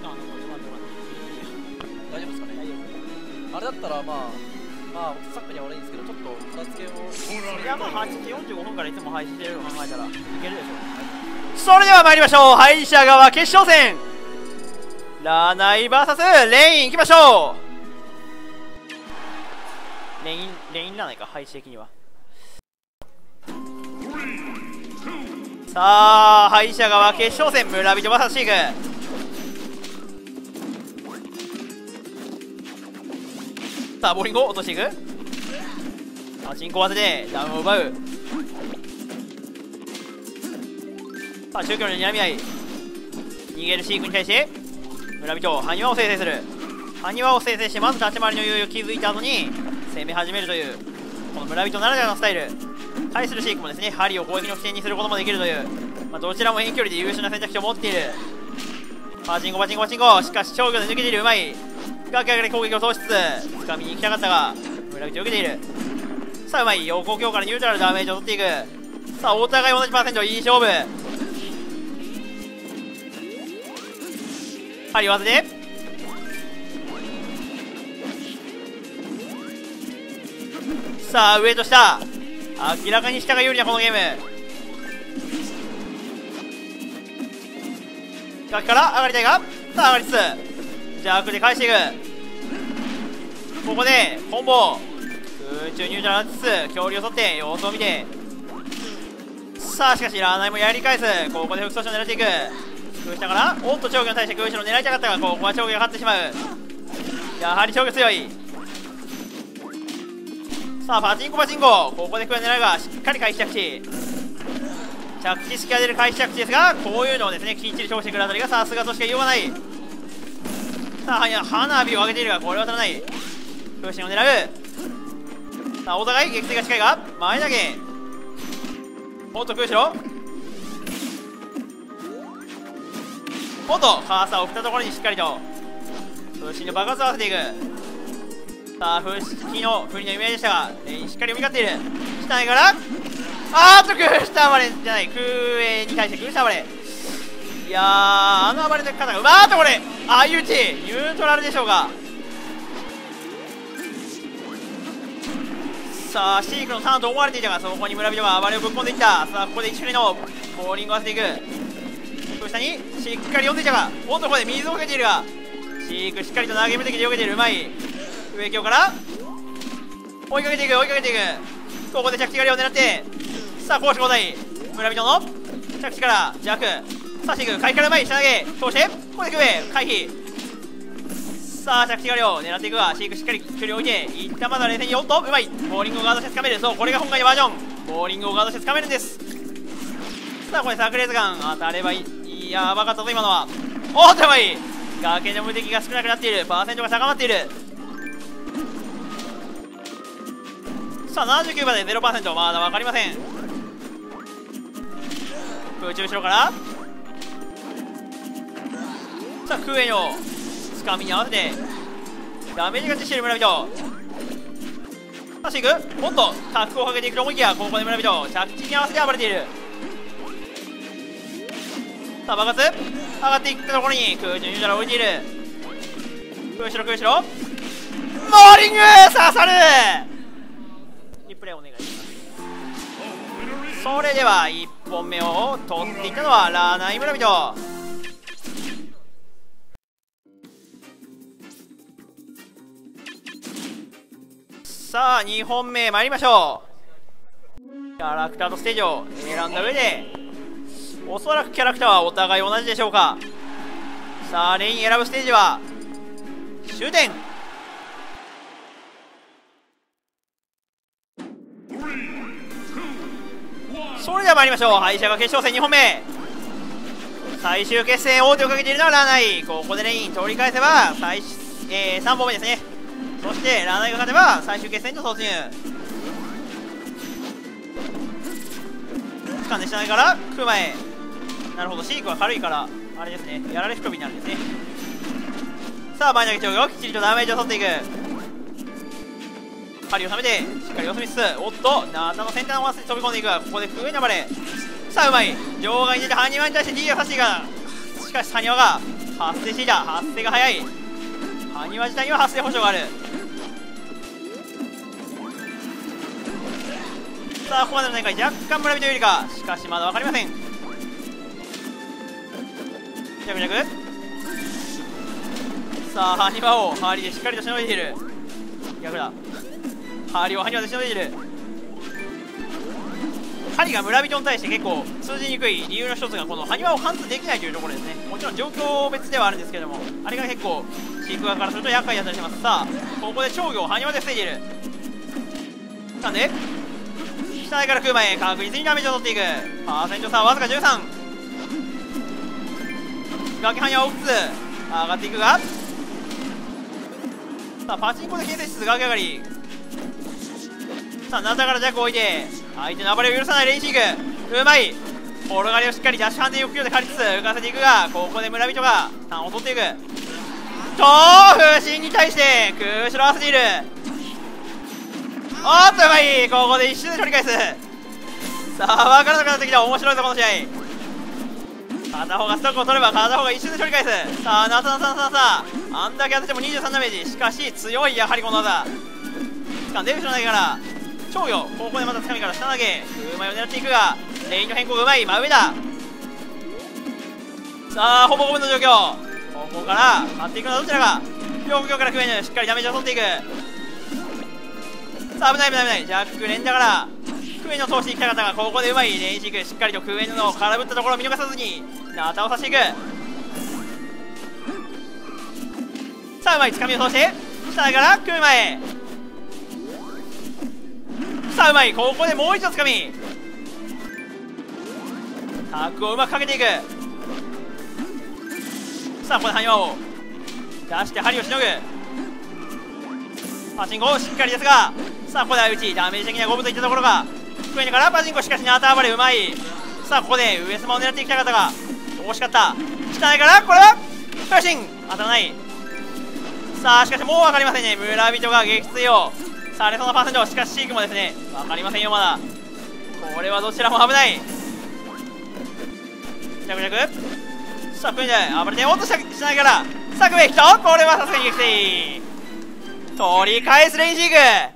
大丈夫ですかね。あれだったらまあサッカーには悪いんですけど、ちょっと片付けを。 いや、まあ8時45分からいつも配信してるのを考えたらいけるでしょう。それでは参りましょう。敗者側決勝戦、ラナイ VS レインいきましょう。レインラナイか、配置的には。さあ敗者側決勝戦、村人 VS シーク。さあボーリングを落としていく。さあ進行技でダウンを奪う。さあ中距離の睨み合い、逃げるシークに対して村人埴輪を生成する。埴輪を生成してまず立ち回りの余裕を築いた後に攻め始めるというこの村人ならではのスタイル。対するシークもですね、針を攻撃の起点にすることもできるという、どちらも遠距離で優秀な選択肢を持っている。パチンコしかし長距離で抜けている。うまいガキ上がり攻撃を通しつつ掴みに行きたかったが村人を受けている。さあうまい横強からニュートラルダメージを取っていく。さあお互い同じパーセント、いい勝負。針技でさあ上と下、明らかに下が有利なこのゲーム。ガキから上がりたいが、さあ上がりつつ弱で返していく。ここでコンボ空中入場しつつ距離を取って様子を見て、さあしかしラーナイもやり返す。ここで副操縦を狙っていく。空下からおっと長魚に対して空後ろ狙いたかったが、ここは長魚が勝ってしまう。やはり長魚強い。さあパチンコここで空を狙うがしっかり回避着地、着地隙が出る回避着地ですが、こういうのをですねきっちり通してくるあたりがさすがとしか言いようがない。さあ花火を上げているがこれは当たらない。空心を狙う。さあお互い撃墜が近いが前投げ、おっと空後ろおっとカーサーを振ったところにしっかりと空心で爆発を合わせていく。さあ風式の振りのイメージでしたがレインしっかり読み勝っている。下内から空下暴れじゃない、空上に対して空下暴れ。いやー暴れてる方がこれ相打ちニュートラルでしょうか。さあシークのターンと思われていたがそこに村人が暴れをぶっ込んでいった。さあここで一種類のボーリングを合わせていく。空下にしっかり読んでいたがおっとここで水をかけているがシークしっかりと投げ目的で避けている。うまい上強から追いかけていく。ここで着地狩りを狙って、さあ攻守交代村人の着地から弱、さあシーク回避からうまい下投げ通してここで上回避。さあ着地狩りを狙っていくがシークしっかり距離を置いて一旦まだ冷静におっとうまいボーリングをガードして掴める。そうこれが今回のバージョン、ボーリングをガードして掴めるんです。さあこれ炸裂ガン当たればいい。やばかったぞ今のは。おっとうまい崖の無敵が少なくなっている。パーセントが高まっている。さあ79番で 0%、 まだ分かりません。空中後ろからさあ空へのつかみに合わせてダメージ勝ちしている村人。さあシークおっとタックをかけていくと思いきやここで村人着地に合わせて暴れている。さあ爆発上がっていったところに空中入場を置いている。空後ろモーリング刺さる。リプレイお願いします。それでは1本目を取っていったのはラーナイ村人。さあ2本目参りましょう。キャラクターとステージを選んだ上でおそらくキャラクターはお互い同じでしょうか。さあレイン選ぶステージは終点。それでは参りましょう。敗者が決勝戦2本目最終決戦王手をかけているのはラーナイ。ここでレイン取り返せば3本目ですね。そしてラーナイが勝てば最終決戦と突入。掴んで下投げから空前。なるほどシークは軽いからあれですね、やられ含みになるんですね。さあ前投げ長魚をきっちりとダメージを取っていく。針を収めてしっかり様子見つつおっとナータの先端を合わせて飛び込んでいくがここで空への暴れ。さあうまい場外に出て埴輪に対して D が差しいがしかし埴輪が発生していた。発生が早い。埴輪自体には発生保証がある。さあここまでの展開、若干村人有利か。しかしまだ分かりません。弱弱。さあ埴輪をハーリーでしっかりとしのいでいる。逆だ。ハーリーを埴輪でしのいでいる。針が村人に対して結構通じにくい理由の一つがこの埴輪を貫通できないというところですね。もちろん状況別ではあるんですけども、あれが結構飼育側からすると厄介だったりします。さあここで長魚を埴輪で防いでいる。なんで下から食う前確実にダメージを取っていく。パーセント差はわずか13。崖埴輪を打つ。上がっていくが、さあパチンコで建設室崖上がり。さあナタから弱を置いて相手の暴れを許さないレインシーク。うまい。転がりをしっかりダッシュ判定抑揚で借りつつ浮かせていくが、ここで村人がターンを取っていく。と風神に対して空白合わせている。おっとうまい。ここで一瞬で取り返す。さあ分からなくなってきた。面白いぞこの試合。片方がストックを取れば片方が一瞬で取り返す。さあナタナタナタナタ、あんだけ当てても23ダメージ。しかし強い。やはりこの技掴んで後ろ投げから長魚。ここでまた掴みから下投げ。空前を狙っていくがレインの変更がうまい。真上だ。さあほぼほぼの状況。ここから張っていくのはどちらか。両強からクエヌしっかりダメージを取っていく。さあ危ない危ない危ない。ジャック連打からクエヌを通していきたかったが、ここでうまい。レインシークしっかりとクエヌの空振ったところを見逃さずにナタを刺していく。さあうまい。掴みを通して下からクエ前。さあうまい。ここでもう一度掴みタックをうまくかけていく。さあここで埴輪を出して針をしのぐ。パチンコをしっかりですが、さあここで相打ち。ダメージ的には五分といったところがクエヌからパチンコ。しかしナタ暴れうまい。さあここで上様を狙っていきたかったが惜しかった。下手からこれはプシン当たらない。さあしかしもう分かりませんね。村人が撃墜をされそうなパーセント。しかしシークもですね分かりませんよまだ。これはどちらも危ない。弱弱。さあクエヌ暴れて落としないからさあクエンとこれはさすがに撃墜。取り返すレインシーク。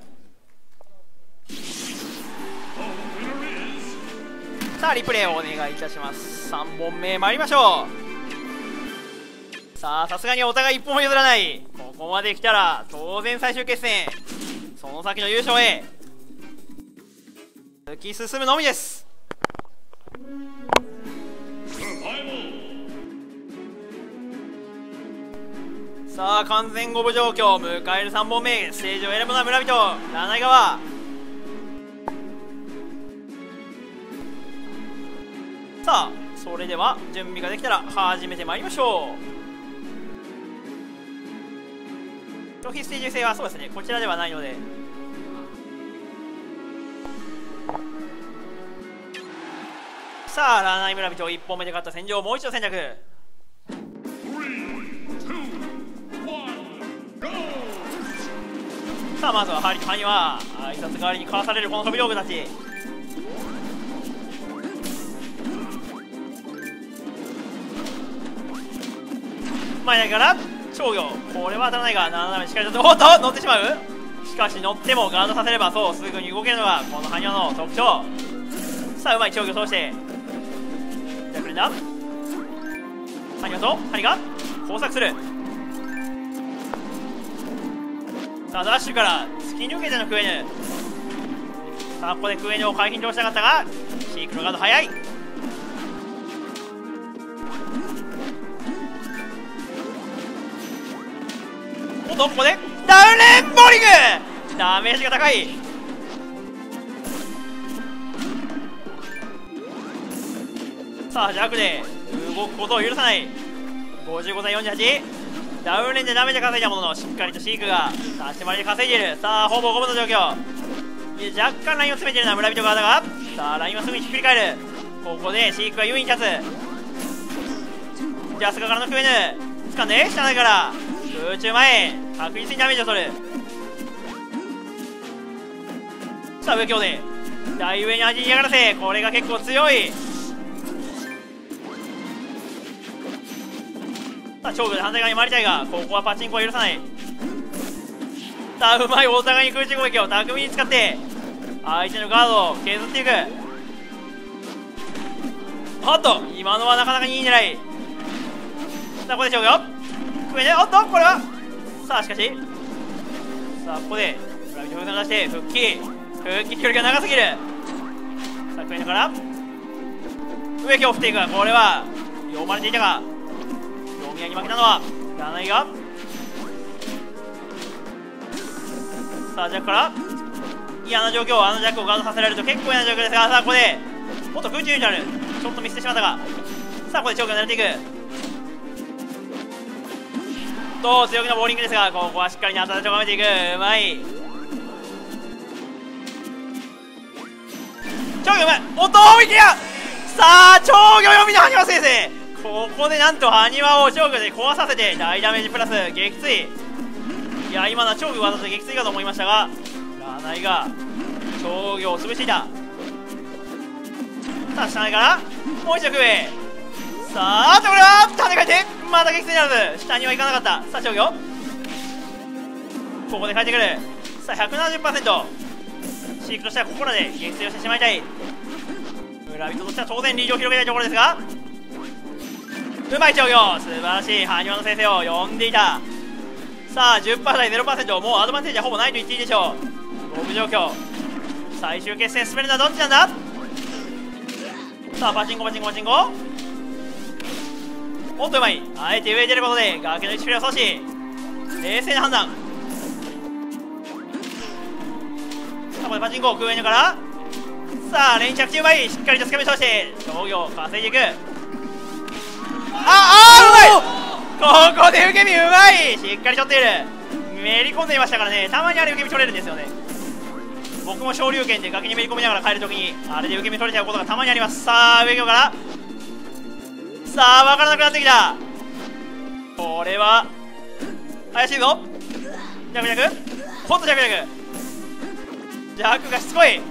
さあリプレイをお願いいたします。3本目参りましょう。さあさすがにお互い1本も譲らない。ここまで来たら当然最終決戦、その先の優勝へ突き進むのみです。さあ完全五分状況迎える3本目。ステージを選ぶのは村人七井川。さあそれでは準備ができたら始めてまいりましょう。消費ステージ制はそうですねこちらではないので、さあラーナイ村人1本目で勝った戦場をもう一度選択。さあまずはハリとハニは挨拶代わりにかわされるこの飛び道具たち。前から長魚これは当たらないが7ダメしっかりとおっと乗ってしまう。しかし乗ってもガードさせればそうすぐに動けるのがこのハニワの特徴。さあうまい長魚通してじゃあくれんだ。ハニワとハニが工作する。さあダッシュから突き抜けてのクエヌ。さあここでクエヌを回避に通したかったがシークのガード早い。おっとここでダウンレンボーリングダメージが高い。さあ弱で動くことを許さない。55対48。ダウンレンでダメージ稼いだもののしっかりとシークが立ち回りで稼いでいる。さあほぼ5分の状況。若干ラインを詰めているのは村人側だが、さあラインはすぐにひっくり返る。ここでシークが優位に立つ。ジャスカからのクエヌ掴んで下内から空中前確実にダメージを取る。さあ上強で大上に味に嫌がらせ。これが結構強い。 さあ、チョークで反対側に回りたいが、ここはパチンコは許さない。さあ、うまいお互いに空中攻撃を巧みに使って相手のガードを削っていく。おっと、今のはなかなかにいい狙い。さあ、ここで勝負よ。上で、おっと、これはさあ、しかし、さあ、ここで裏道風船を出して復帰距離が長すぎる。さあ、上から植木を振っていくが、これは読まれていたが、読み合いに負けたのは柳が。さあ、ジャックから嫌な状況、あのジャックをガードさせられると結構嫌な状況ですが、さあ、ここでもっと空中になる、ちょっとミスってしまったが、さあ、ここでチョークを狙っていくと、強気のボーリングですが、ここはしっかりに当たって咎めていく。うまい。超魚うまい。おっと、追い切りや。さあ、超魚読みの埴輪先生、ここでなんと埴輪を超魚で壊させて大ダメージプラス撃墜。いや、今のは超魚わざと撃墜かと思いましたが、ラナイが超魚を潰していた。さあ、下からもう一度上。さあ、これは跳ね返ってまた撃墜にならず、下には行かなかった。さあ、超魚ここで帰ってくる。さあ、 170%。 飼育としてはここらで撃墜をしてしまいたい。村人としては当然リードを広げたいところですが、うまい超魚、素晴らしい埴輪の先生を呼んでいた。さあ、 10% 対 0%、 もうアドバンテージはほぼないと言っていいでしょう。五分状況、最終決戦進めるのはどっちなんだ。さあ、パチンコおっと、うまい。あえて上に出ることで崖の1プレーを阻止。冷静な判断。さあ、ここでパチンコ上にから、さあ、連着中うまい。しっかりとつかみ通して商業を稼いでいく。うまい。ここで受け身うまい。しっかり取っている。めり込んでいましたからね。たまにあれ受け身取れるんですよね。僕も昇竜拳で崖にめり込みながら帰るときにあれで受け身取れちゃうことがたまにあります。さあ、上京から、さあ、分からなくなってきた。これは怪しいぞ。弱ほんと弱ジャックがしつこい。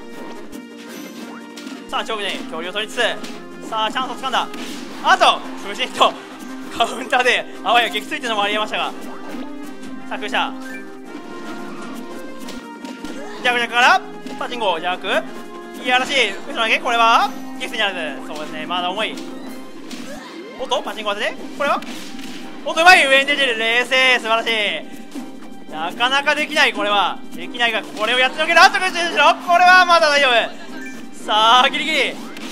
さあ、長期で距離を取りつつ、さあ、チャンスをつかんだ。あと無人とカウンターであわや撃墜っていうのもありえましたが、さあ、空車ジャックからパチンコジャック、いやらしい後ろ投げ。これは撃墜にならず。そうですね、まだ重い。おっと、パチンコ当てて、これはおっと、うまい。上に出てる。冷静、素晴らしい。なかなかできない。これはできないが、これをやってのける。あとこれはまだ大丈夫。さあ、ギリギリ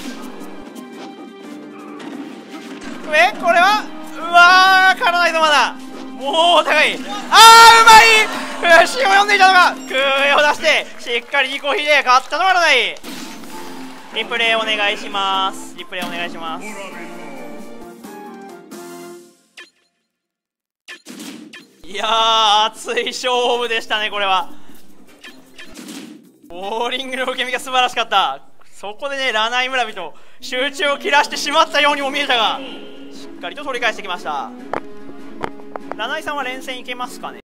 上。これはうわー、からないぞ。まだもう高い。うまい。虫を読んでいたのが空を出してしっかり2個引いて勝ったのはらない。リプレイお願いします。いやー、熱い勝負でしたね。これはボーリングの受け身が素晴らしかった。そこでね、ラナイ村人集中を切らしてしまったようにも見えたが、しっかりと取り返してきました。ラナイさんは連戦いけますかね。